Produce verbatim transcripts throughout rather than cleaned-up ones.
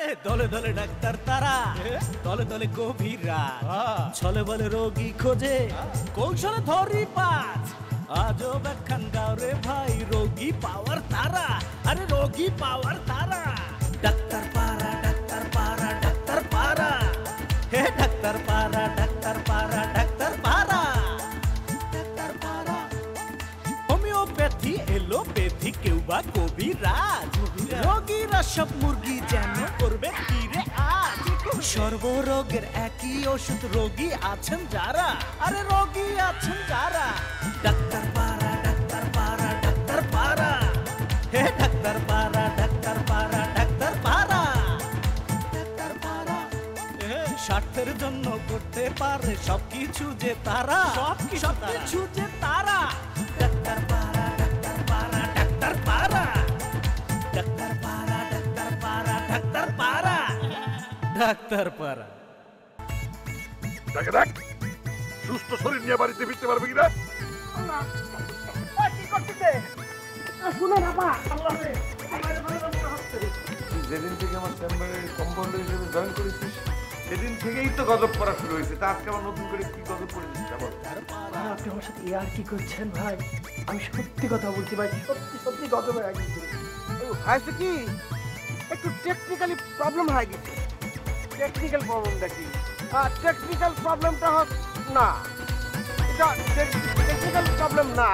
দলে দলে ডাক্তার তারা, দলে দলে গভীর রাত, ছলে বলে রোগী খোঁজে, কৌশলে ধরি পাঁচ। আজও ব্যাখ্যান গাও রে ভাই, রোগী পাওয়ার তারা, আরে রোগী পাওয়ার তারা। ডাক্তার পাড়া, ডাক্তার পাড়া, ডাক্তার পাড়া, হে ডাক্তার পাড়া, ডাক্তার পাড়া, ডাক্তার পাড়া, ডাক্তার পাড়া। হোমিওপ্যাথি, এলোপ্যাথি, কেউ বা কবিরাজ, রোগীরা সব মুরগি যেন করবে ফিরে আজ। সর্বরোগের একই ওষুধ, রোগী আছেন যারা, আরে রোগী আছেন যারা। ডাক্তার পাড়া, ডাক্তার পাড়া, ডাক্তার পাড়া, হে ডাক্তার পাড়া, ডাক্তার পাড়া, ডাক্তার পাড়া, ডাক্তার পাড়া। স্বার্থের জন্য করতে পারে সবকিছু যে তারা, সবকিছু যে তারা। ডাক্তার পাড়া, ডাক্তার পাড়া, ডাক্তার পাড়া, ডাক্তার পাড়া, ডাক্তার পাড়া, ডাক্তার পাড়া, ডাক্তার পাড়া। দেখ দেখ সুস্থ শরীর নিয়ে বাড়িতে ফিরতে পারবে কিনা? যেদিন থেকে আমার চেম্বারে কম্পাউন্ডার হিসেবে জয়েন করেছিস সেদিন থেকেই তো গজব পড়া শুরু হয়েছে। তা আজকে আমার নতুন করে কি গজব পড়েছিস? আপনি আমার সাথে ইয়ার কি করছেন ভাই? আমি সত্যি কথা বলছি ভাই, সত্যি সত্যি গজব হয়ে গেছে। হয়েছে কি, একটু টেকনিক্যালি প্রবলেম হয়ে গেছে। টেকনিক্যাল প্রবলেমটা কি? টেকনিক্যাল প্রবলেমটা হচ্ছে না, এটা টেকনিক্যাল প্রবলেম না।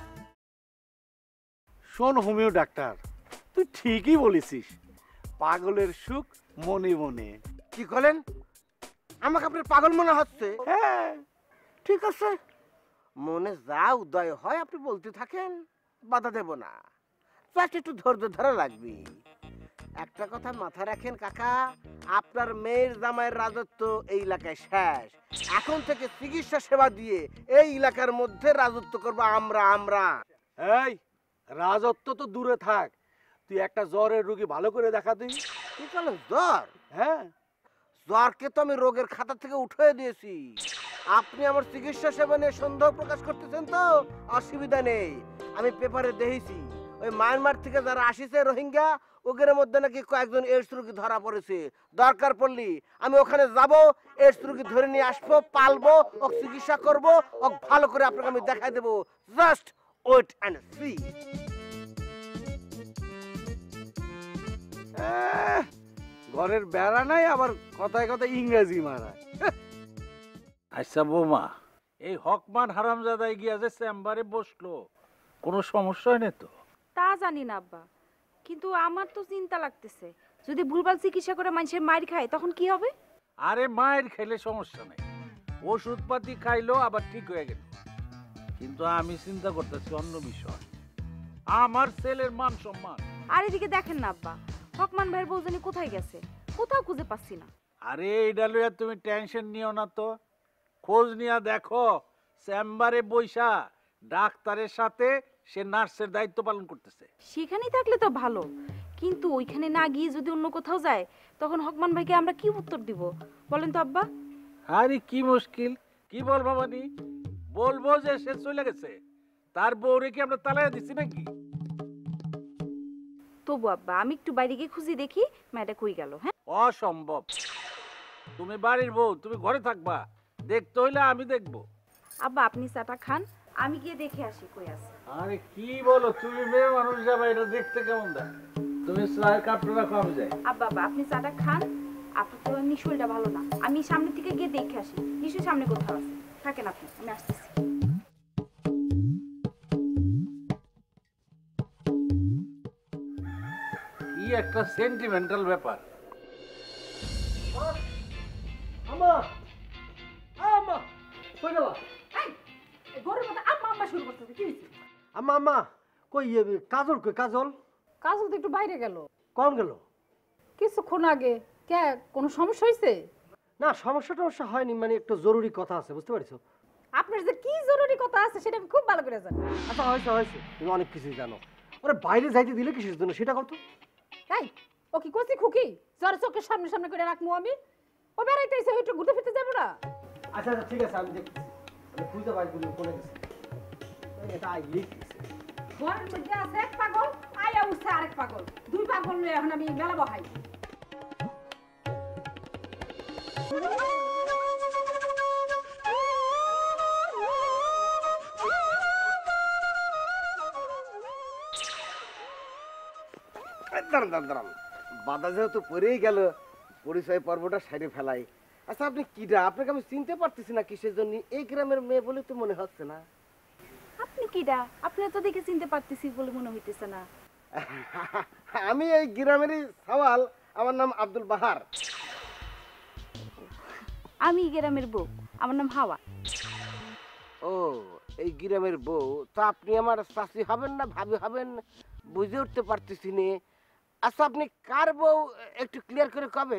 শোন হোমিও ডাক্তার, তুই ঠিকই বলেছিস, পাগলের সুখ মনে মনে। কি বলেন? আমাকে আপনার পাগল মনে হচ্ছে? হ্যাঁ ঠিক আছে, মনে যা উদয় হয় আপনি বলতে থাকেন, বাধা দেব না। জাস্ট একটু ধৈর্য ধরা লাগবে। একটা কথা মাথায় রাখেন কাকা, আপনার মেয়ের জামাইয়ের রাজত্ব এই এলাকায় শেষ। এখন থেকে চিকিৎসা সেবা দিয়ে এই এলাকার মধ্যে রাজত্ব করবো আমরা আমরা এই রাজত্ব তো দূরে থাক, তুই একটা জ্বরের রোগী ভালো করে দেখা তুই। কি বলেন জ্বর? হ্যাঁ, জ্বরকে তো আমি রোগের খাতা থেকে উঠিয়ে দিয়েছি। আপনি আমার চিকিৎসা সেবা নিয়ে সন্দেহ প্রকাশ করতেছেন তো অসুবিধা নেই। আমি পেপারে দেখেছি ওই মায়ানমার থেকে যারা আসিছে রোহিঙ্গা, ওদের মধ্যে নাকি কয়েকজন এইডস রোগী ধরা পড়েছে। দরকার পড়লি আমি ওখানে যাব, এইডস রোগী ধরে নিয়ে আসবো, পালবো, ও চিকিৎসা করবো, ও ভালো করে আপনাকে আমি দেখাই দেবো। Just wait and see. ঘরের বেড়া নাই আবার কথায় কথায় ইংরেজি মারায়। আচ্ছা বৌমা, এই হকমান হারামজাদাই গিয়া যে চেম্বারে বসলো, কোনো সমস্যা হয় না তো? তা জানি না আব্বা, কিন্তু আমার তো চিন্তা লাগতেছে, যদি ভুলভাল চিকিৎসা করে মানুষের মার খায় তখন কি হবে? আরে মায়ের খেলে সমস্যা নেই, ওষুধপাতি খাইলো আবার ঠিক হয়ে গেল। কিন্তু আমি চিন্তা করতেছি অন্য বিষয়, আমার ছেলের মান সম্মান। আর এদিকে দেখেন না আব্বা, হকমান ভাইয়ের বউজনী কোথায় গেছে, কোথাও খুঁজে পাচ্ছি না। আরে এইটা লইয়া তুমি টেনশন নিও না তো, খোঁজ নিয়া দেখো চেম্বারে বইসা ডাক্তারের সাথে সে নার্সের দায়িত্ব পালন করতেছে। সেখানেই থাকলে তো ভালো, কিন্তু ওইখানে না গিয়ে যদি অন্য কোথাও যায় তখন হকমান ভাইকে আমরা কি উত্তর দিব বলেন তো আব্বা? আরে কি মুশকিল, কি বলবো মানে? বলবো যে সে চলে গেছে, তার বউরে কি আমরা তালাইয়া দিছি নাকি? তবু আব্বা আমি একটু বাইরে গিয়ে খুঁজি দেখি মেয়েটা কই গেল। হ্যাঁ, অসম্ভব, তুমি বাড়ির বউ, তুমি ঘরে থাকবা, দেখতে হইলে আমি দেখবো। আব্বা আপনি চাটা খান, আমি গিয়ে দেখে আসি কই আছে। আরে কি বলো, তুমি মেয়ে মানুষ যাবে, এটা দেখতে কেমন দেখ? তুমি চায়ের কাপড় রাখো, আমি যাই। আব্বা আব্বা আপনি চাটা খান, আপনার তো এমনি শরীরটা ভালো না, আমি সামনে থেকে গিয়ে দেখে আসি, নিশ্চয়ই সামনে কোথাও আছে। থাকেন আপনি, আমি আসতেছি। কি একটা সেন্টিমেন্টাল ব্যাপার। আমা আমা কই গেল? এই ঘরের মধ্যে আম্মা আম্মা শুরু করতেছে, কি হইছে? আম্মা আম্মা কই কাজল, কই কাজল? কাজল তো একটু বাইরে গেল। কখন গেল? কিছুক্ষণ আগে। কে, কোনো সমস্যা হয়েছে? না সমস্যা টমস্যা হয়নি, মানে একটু জরুরি কথা আছে, বুঝতে পারছো? আপনার যে কি জরুরি কথা আছে সেটা আমি খুব ভালো করে জানি। আচ্ছা হয়েছে হয়েছে, তুমি অনেক কিছুই জানো। ওরে বাইরে যাইতে দিলে কিসের জন্য সেটা করতো? তাই ও কি কচি খুকি যার চোখের সামনে সামনে করে রাখবো আমি? ও বেড়াইতে এসে একটু ঘুরতে ফিরতে যাবো না? আচ্ছা আচ্ছা ঠিক আছে, আমি দেখছি, আমি খুঁজে বাইর করি কোনে গেছে। এটা আইলেই ঘরের মধ্যে আছে এক পাগল, আয়া উঠছে আরেক পাগল, দুই পাগল নিয়ে এখন আমি মেলা বহাই। দাঁড়ান দাঁড়ান দাঁড়ান বাধা যেহেতু পড়েই গেল, পরিচয় পর্বটা সাইডে ফেলাই। আচ্ছা আপনি কিরা? আপনাকে আমি চিনতে পারতেছি না কিসের জন্য। এই গ্রামের মেয়ে বলে তো মনে হচ্ছে না। আপনি কিডা? আপনি তো দেখে চিনতে পারতেছি বলে মনে হইতেছে না। আমি এই গ্রামেরই সওয়াল, আমার নাম আব্দুল বাহার। আমি গ্রামের বউ, আমার নাম হাওয়া। ও এই গ্রামের বউ, তো আপনি আমার চাচি হবেন না ভাবি হবেন বুঝে উঠতে পারতেছি নে। আচ্ছা আপনি কার বউ একটু ক্লিয়ার করে কবেন?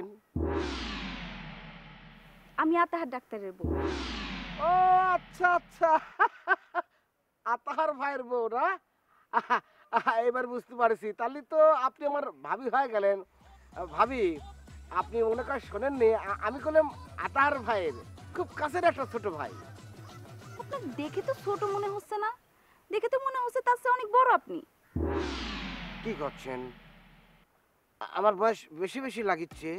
আমি আতাহার ডাক্তারের বউ। ও আচ্ছা আচ্ছা, আতাহার ভাইয়ের বউ না? এবার বুঝতে পারছি। তাহলে তো আপনি আমার ভাবি হয়ে গেলেন। ভাবি আপনি মনে করেন শোনেননি, আমি করলাম আতাহার ভাইয়ের খুব কাছের একটা ছোট ভাই। আপনার দেখে তো ছোট মনে হচ্ছে না, দেখে তো মনে হচ্ছে তার চেয়ে অনেক বড় আপনি। কি করছেন? আমার বয়স বেশি বেশি লাগিচ্ছে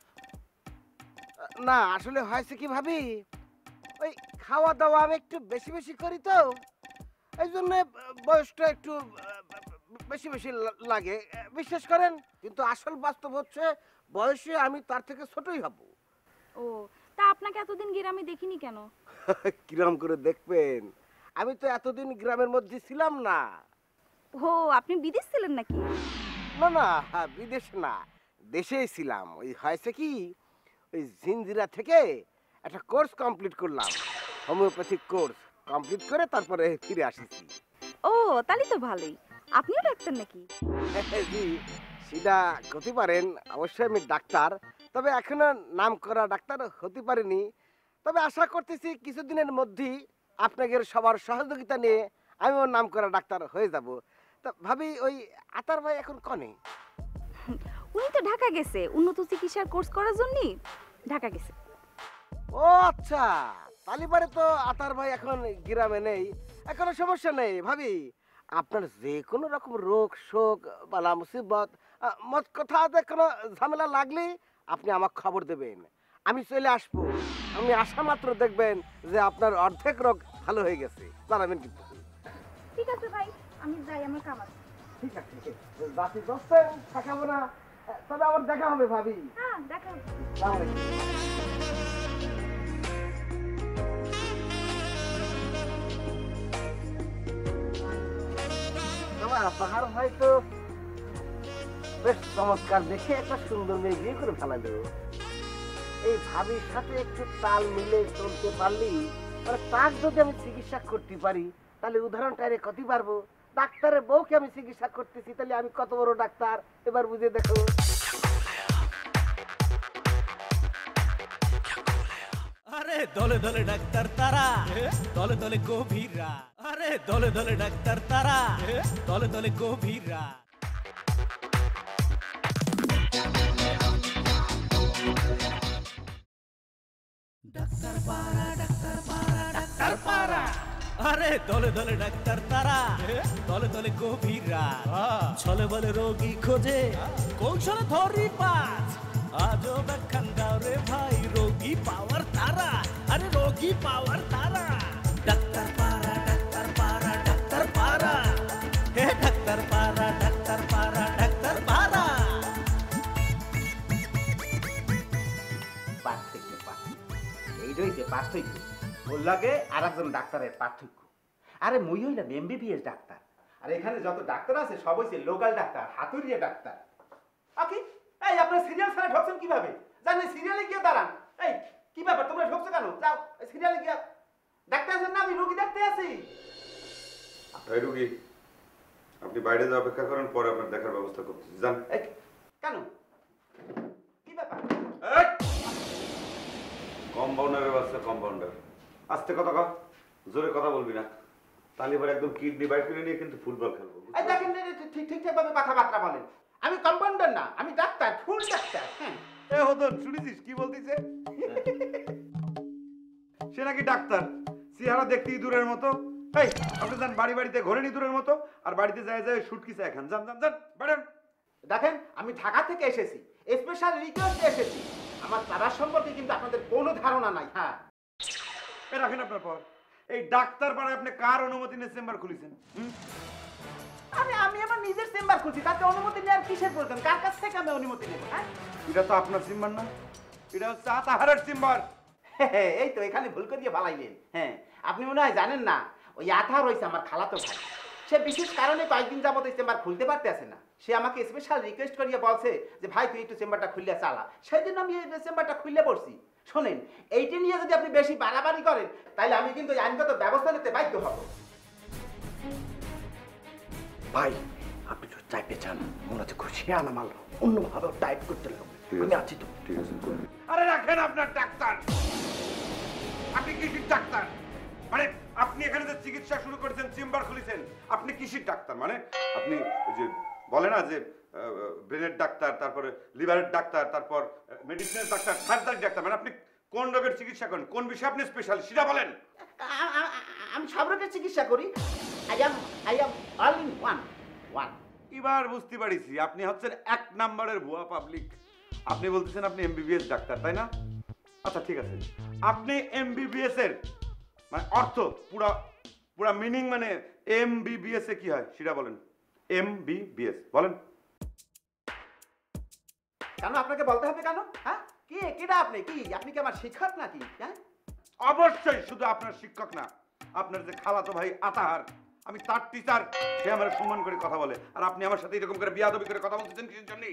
না? আসলে হয়েছে কি ভাবি, ওই খাওয়া দাওয়া আমি একটু বেশি বেশি করি তো, এই জন্য বয়সটা একটু বেশি বেশি লাগে, বিশ্বাস করেন। কিন্তু আসল বাস্তব হচ্ছে বয়সে আমি তার থেকে ছোটই হব। ও তা আপনাকে এতদিন গ্রামে দেখিনি কেন? কিরম করে দেখবেন, আমি তো এতদিন গ্রামের মধ্যে ছিলাম না। ও আপনি বিদেশ ছিলেন নাকি? না না, বিদেশ না, দেশেই ছিলাম। ওই হয়েছে কি, ওই জিঞ্জিরা থেকে একটা কোর্স কমপ্লিট করলাম, হোমিওপ্যাথিক কোর্স কমপ্লিট করে তারপরে ফিরে আসিছি। ও তাহলে তো ভালোই। আপনিও ডাক্তার নাকি? জি সেটা হতে পারেন, অবশ্যই আমি ডাক্তার, তবে এখনো নাম করা ডাক্তার হতে পারিনি। তবে আশা করতেছি কিছুদিনের মধ্যেই আপনাদের সবার সহযোগিতা নিয়ে আমিও নাম করা ডাক্তার হয়ে যাব। তা ভাবি ওই আতার ভাই এখন কনে? উনি তো ঢাকা গেছে উন্নত চিকিৎসার কোর্স করার জন্য, ঢাকা গেছে। ও আচ্ছা, তালিবারে তো আতার ভাই এখন গ্রামে নেই। এখনো সমস্যা নেই ভাবি, আপনার যে কোনো রকম রোগ শোক বালা মুসিবত মত কথাতে কোনো ঝামেলা লাগলে আপনি আমাকে খবর দেবেন, আমি চলে আসবো। আপনি আসা মাত্র দেখবেন যে আপনার অর্ধেক রোগ ভালো হয়ে গেছে, জানাবেন কিন্তু। ঠিক আছে ভাই, আমি যাই, আমার কাম আছে। ঠিক আছে, বাকি দশটা থাকাবো না, তবে আবার দেখা হবে ভাবি। হ্যাঁ দেখা হবে। আসসালামু আলাইকুম। পাহাড় ভাই তো বেশ চমৎকার, দেখে একটা সুন্দর মেয়ে বিয়ে করে ফেলালো। এই ভাবির সাথে একটু তাল মিলে চলতে পারলি, মানে তার যদি আমি চিকিৎসা করতে পারি তাহলে উদাহরণটা রে কত পারবো। ডাক্তারের বউকে আমি চিকিৎসা করতেছি, তাহলে আমি কত বড় ডাক্তার এবার বুঝে দেখো। আরে দলে দলে ডাক্তার তারা, দলে দলে গভীরা। আরে দলে দলে ডাক্তার তারা, দলে দলে গভীরা। ডাক্তার পাড়া, ডাক্তার পাড়া, ডাক্তার পাড়া। আরে দলে দলে ডাক্তার তারা, দলে দলে গভীরা। ছলে বলে রোগী খোঁজে, কৌশলে ধরি পাঁচ। আজও ব্যাখ্যান গাও রে ভাই, রোগী পাওয়ার তারা। আরে রোগী পাওয়ার তারা। ডাক্তার পাড়া, ডাক্তার পাড়া, ডাক্তার পাড়া। হে ডাক্তার পাড়া, ডাক্তার পাড়া, ডাক্তার পাড়া। পার্থক্য পার্থক্য এইটাই যে পার্থক্য ওর লাগে আর একজন ডাক্তারের পার্থক্য। আরে মুই হইলাম এমবিবিএস ডাক্তার, আর এখানে যত ডাক্তার আছে সব হইছে লোকাল ডাক্তার, হাতুড়িয়া ডাক্তার। আকি এই আপনার সিরিয়াল ছাড়া ঢোকছেন কিভাবে? জানেন সিরিয়ালে গিয়ে দাঁড়ান। এই কি ব্যাপার, তোমরা ঢোকছো কেন? যাও সিরিয়ালে গিয়ে। ডাক্তার আছেন না, আমি রোগী দেখতে আছি। এই রোগী আপনি বাইরে যা অপেক্ষা করেন, পরে আপনার দেখার ব্যবস্থা করতেছি, যান। কেন কি ব্যাপার? কম্পাউন্ডারের বাচ্চা, কম্পাউন্ডার। আস্তে কথা কও, জোরে কথা বলবি না, তাহলে এবার একদম কিডনি বাইর করে নিয়ে কিন্তু ফুটবল খেলবো। এই দেখেন ঠিক ঠিকঠাক ভাবে কথাবার্তা বলেন। আমি কম্পাউন্ডার না, আমি ডাক্তার, ফুল ডাক্তার। হ্যাঁ এ হদন শুনেছিস কি বলতিছে? সে নাকি ডাক্তার, চেহারা দেখতে ইঁদুরের মতো। এই আপনি যান বাড়ি বাড়িতে ঘোরেন ইঁদুরের মতো, আর বাড়িতে যায় যায় শুটকিছে এখন। যান যান যান বাড়েন। দেখেন আমি ঢাকা থেকে এসেছি, স্পেশাল রিকোয়েস্ট এসেছি। আমার বাবার সম্পর্কে কিন্তু আপনাদের কোনো ধারণা নাই। হ্যাঁ এ রাখেন আপনার পর। এই ডাক্তার পাড়ায় আপনি কার অনুমতি নিয়ে চেম্বার খুলেছেন? আমি আমি আমার নিজের চেম্বার খুলছি, তাতে অনুমতি নেওয়ার কিসের প্রয়োজন? কার কাছ থেকে আমি অনুমতি নেব? হ্যাঁ এটা তো আপনার চেম্বার না, এটা হচ্ছে আতাহারের চেম্বার। এই তো এখানে ভুল করে দিয়ে বালাইলেন। হ্যাঁ আপনি মনে হয় জানেন না, ওই আতাহার হয়েছে আমার খালাতো ভাই। সে বিশেষ কারণে কয়েকদিন যাবত এই চেম্বার খুলতে পারতেছে না। সে আমাকে স্পেশাল রিকোয়েস্ট করিয়ে বলছে যে ভাই তুই একটু চেম্বারটা খুললে চালা। সেই জন্য আমি এই চেম্বারটা খুললে পড়ছি। শোনেন, এইটা নিয়ে যদি আপনি বেশি বাড়াবাড়ি করেন তাহলে আমি কিন্তু আইনগত ব্যবস্থা নিতে বাধ্য হব। ভাই আপনি তো চাইতে চান, মনে হচ্ছে খুশি আনা মাল অন্যভাবে টাইপ করতে লাগবে। আমি আছি তো। ঠিক আছে। আরে রাখেন আপনার ডাক্তার। আপনি কিসির ডাক্তার? মানে আপনি এখানে যে চিকিৎসা শুরু করেছেন, চেম্বার খুলেছেন, আপনি কিসির ডাক্তার? মানে আপনি ওই যে বলে না যে ব্রেনের ডাক্তার, তারপরে লিভারের ডাক্তার, তারপর মেডিসিনের ডাক্তার, সার্জারির ডাক্তার, মানে আপনি কোন রোগের চিকিৎসা করেন, কোন বিষয়ে আপনি স্পেশাল সেটা বলেন। আমি সব রোগের চিকিৎসা করি। I am I am all in one one. এবার বুঝতে পারিছি আপনি হচ্ছেন এক নাম্বারের ভুয়া পাবলিক। আপনি বলতেছেন আপনি এমবিবিএস ডাক্তার, তাই না? আচ্ছা ঠিক আছে, আপনি এমবিবিএস এর মানে অর্থ পুরা পুরা মিনিং মানে এমবিবিএস এ কি হয় সেটা বলেন। এমবিবিএস বলেন। কেন আপনাকে বলতে হবে কেন? হ্যাঁ কি কিটা আপনি কি আপনি কি আমার শিক্ষক নাকি? হ্যাঁ অবশ্যই, শুধু আপনার শিক্ষক না, আপনার যে খালাতো ভাই আতাহার, আমি তার টিচার, সে আমার সম্মান করে কথা বলে, আর আপনি আমার সাথে এরকম করে বিয়াদবি করে কথা বলতেছেন কিসের জন্য?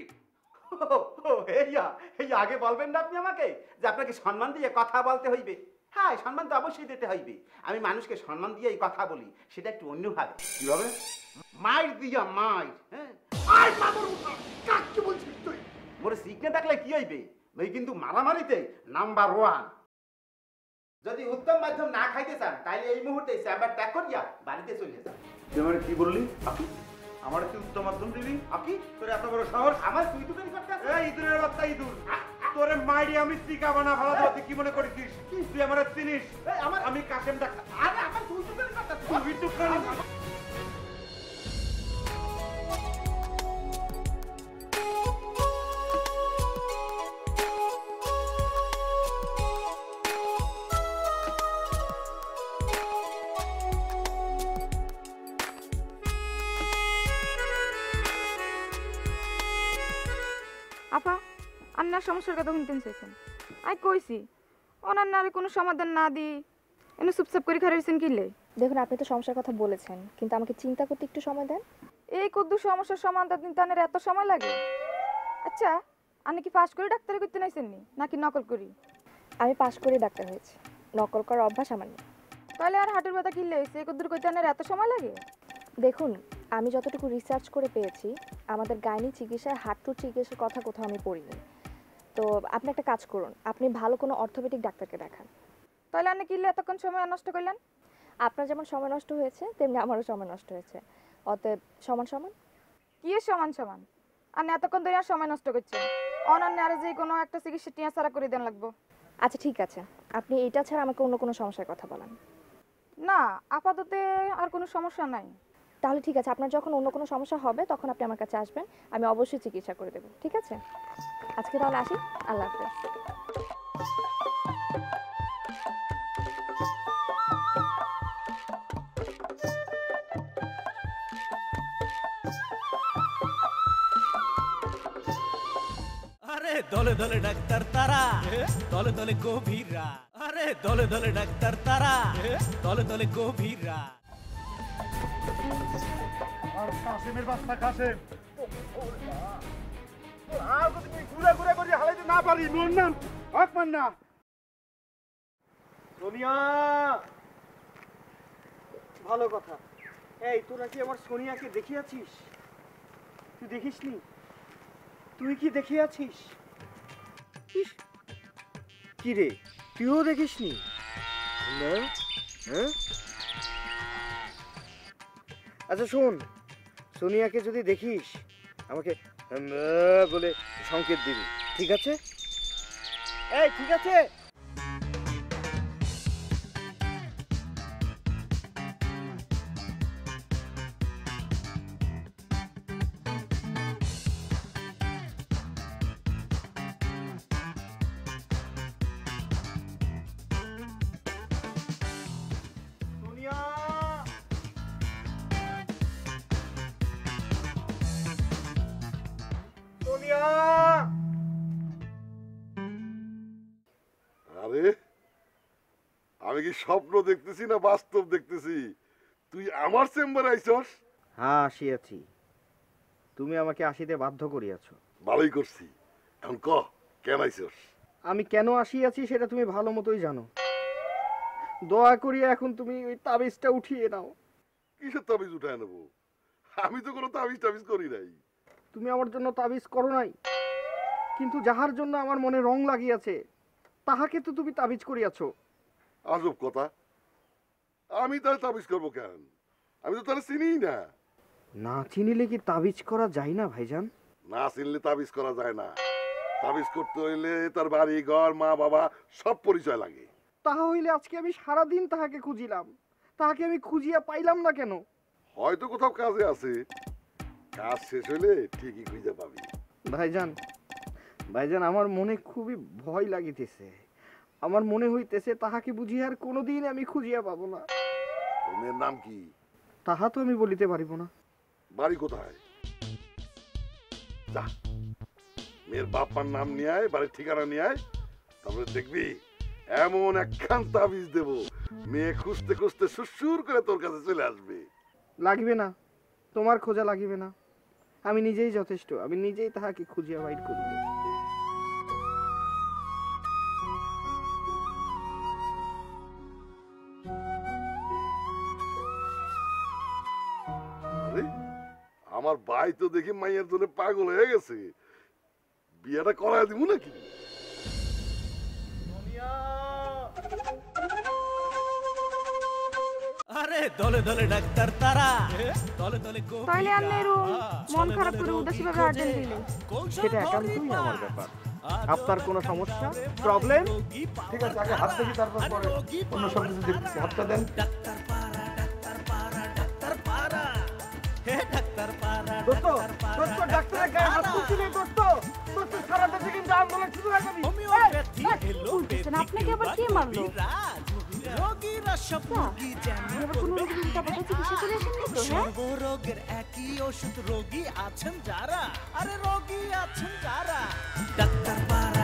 এই আগে বলবেন না আপনি আমাকে যে আপনাকে সম্মান দিয়ে কথা বলতে হইবে? হ্যাঁ সম্মান তো অবশ্যই দিতে হইবে। আমি মানুষকে সম্মান দিয়ে এই কথা বলি, সেটা একটু অন্যভাবে। কিভাবে? মাইর দিয়া মাইর। হ্যাঁ আই মাদর কাকে বলছিস তুই? মোরে সিগনে থাকলে কি হইবে? ওই কিন্তু মারামারিতে নাম্বার ওয়ান। যদি উত্তম মাধ্যম না খাইতে চান তাহলে এই মুহূর্তে চেম্বার ত্যাগ করিয়া বাড়িতে চলে যান। তুই আমার কি বললি? আপনি আমার কি উত্তম মাধ্যম দিবি? আপনি তোর এত বড় সাহস? আমার তুই তুই করতে আছিস? এই ইঁদুরের বাচ্চা ইঁদুর, তোরে মাইরি আমি চিকা বানা ভালো তুই কি মনে করিস? তুই আমার চিনিস? আমার আমি কাশেম ডাক্তার। আরে আমার তুই তুই করতে আছিস? তুই বিট্টু প্রাণী। আপা আন্নার সমস্যার কথা শুনতেন চাইছেন? আই কইছি অনান্নারে কোনো সমাধান না দি এনে চুপচাপ করে খারাইছেন কিলে? দেখুন আপনি তো সমস্যার কথা বলেছেন, কিন্তু আমাকে চিন্তা করতে একটু সময় দেন। এই কদ্দু সমস্যার সমাধান দিতে আনের এত সময় লাগে? আচ্ছা আপনি কি পাস করে ডাক্তারি করতে নাইছেন নি নাকি নকল করি? আমি পাশ করে ডাক্তার হয়েছি, নকল করার অভ্যাস আমার নেই। তাহলে আর হাটের ব্যথা কিনলে হয়েছে এই কদ্দুর করতে আনের এত সময় লাগে? দেখুন আমি যতটুকু রিসার্চ করে পেয়েছি, আমাদের গাইনি চিকিৎসায় হাঁটুর চিকিৎসার কথা কোথাও আমি পড়িনি। তো আপনি একটা কাজ করুন, আপনি ভালো কোনো অর্থোপেডিক ডাক্তারকে দেখান। তাহলে আপনি কিনলে এতক্ষণ সময় নষ্ট করলেন? আপনার যেমন সময় নষ্ট হয়েছে তেমনি আমারও সময় নষ্ট হয়েছে, অতএব সমান সমান। কি সমান সমান? আপনি এতক্ষণ ধরে আর সময় নষ্ট করছেন, অনান্য আরে যে কোনো একটা চিকিৎসা টিয়া ছাড়া করে দেন লাগবো। আচ্ছা ঠিক আছে, আপনি এটা ছাড়া আমাকে অন্য কোনো সমস্যার কথা বলেন। না আপাতত আর কোনো সমস্যা নাই। তাহলে ঠিক আছে, আপনার যখন অন্য কোনো সমস্যা হবে তখন আপনি আমার কাছে আসবেন, আমি অবশ্যই চিকিৎসা করে দেবো। ঠিক আছে, আজকে তাহলে আসি, আল্লাহ হাফেজ। আরে দলে দলে ডাক্তার তারা, দলে দলে গভীরা। আরে দলে দলে ডাক্তার তারা, দলে দলে গভীরা। আর কাসেমের বাচ্চা কাসেম, আর যদি তুই ঘুরে ঘুরে করে হালাইতে না পারি মন নাম হক মান না। সোনিয়া, ভালো কথা। এই তোরা কি আমার সোনিয়াকে দেখিয়াছিস? তুই দেখিসনি? তুই কি দেখিয়াছিস? কি রে, তুইও দেখিসনি না? হ্যাঁ আচ্ছা শোন, সোনিয়াকে যদি দেখিস আমাকে বলে সংকেত দিবি, ঠিক আছে? এই ঠিক আছে। আমি কি স্বপ্ন দেখতেছি না বাস্তব দেখতেছি? তুই আমার চেম্বারে আইছস? হ্যাঁ আসিয়াছি, তুমি আমাকে আসিতে বাধ্য করিয়াছ। ভালোই করছি। এখন ক কেন আইছস? আমি কেন আসিয়াছি সেটা তুমি ভালো মতোই জানো। দয়া করিয়া এখন তুমি ওই তাবিজটা উঠিয়ে নাও। কিসের তাবিজ উঠায় নেবো? আমি তো কোনো তাবিজ টাবিজ করি নাই। তুমি আমার জন্য তাবিজ করো নাই, কিন্তু যাহার জন্য আমার মনে রং লাগিয়াছে তাহাকে তো তুমি তাবিজ করিয়াছ। আজব কথা, আমি তার তাবিজ করবো কেন? আমি তো তার চিনি না। না চিনিলে কি তাবিজ করা যায় না ভাইজান? না চিনলে তাবিজ করা যায় না। তাবিজ করতে হইলে তার বাড়ি ঘর মা বাবা সব পরিচয় লাগে। তাহা হইলে আজকে আমি সারাদিন তাহাকে খুঁজিলাম, তাহাকে আমি খুঁজিয়া পাইলাম না কেন? হয়তো কোথাও কাজে আছে, কাজ শেষ হইলে ঠিকই খুঁজে পাবি। ভাইজান ভাইজান আমার মনে খুবই ভয় লাগিতেছে। আমার মনে হইতেছে তাহাকে বুঝি আর কোনোদিন আমি খুঁজিয়া পাবো না। তোর মেয়ের নাম কি? তাহা তো আমি বলিতে পারিব না। বাড়ি কোথায়? যা মেয়ের বাপার নাম নিয়ে আয়, বাড়ির ঠিকানা নিয়ে আয়, তারপরে দেখবি এমন একখান তাবিজ দেব, মেয়ে খুঁজতে খুঁজতে সুসুর করে তোর কাছে চলে আসবে। লাগিবে না, তোমার খোঁজা লাগিবে না, আমি নিজেই যথেষ্ট। আমি নিজেই তাহাকে খুঁজিয়া বাইর করিব। আরে আমার ভাই তো দেখি মাইয়ের জন্য পাগল হয়ে গেছে, বিয়েটা করায় দিব নাকি? আরে দলে দলে ডাক্তার তারা, দলে দলে তাইলে আর নেরু মন খারাপ করে উদাসী ভাবে আর্জেন্ট দিলে সেটা একান্তই আমার ব্যাপার। আপনার কোনো সমস্যা, প্রবলেম? ঠিক আছে, আগে হাত দেখি, তারপর পরে অন্য সব কিছু দেখতেছি। হাতটা দেন। ডাক্তার পাড়া, ডাক্তার পাড়া, ডাক্তার পাড়া, হে ডাক্তার পাড়া, দোস্ত দোস্ত ডাক্তারের গায়ে হাত তুলছি রে দোস্ত। দোস্ত সারা দেশে কিন্তু আন্দোলন শুরু হয়ে যাবে। হোমিওপ্যাথি এলো বলতেছেন, আপনাকে আবার কে মারলো? রোগীরা সব রোগী যেন করবে সর্বরোগের একই ওষুধ। রোগী আছেন যারা, আরে রোগী আছেন যারা, ডাক্তার পাড়া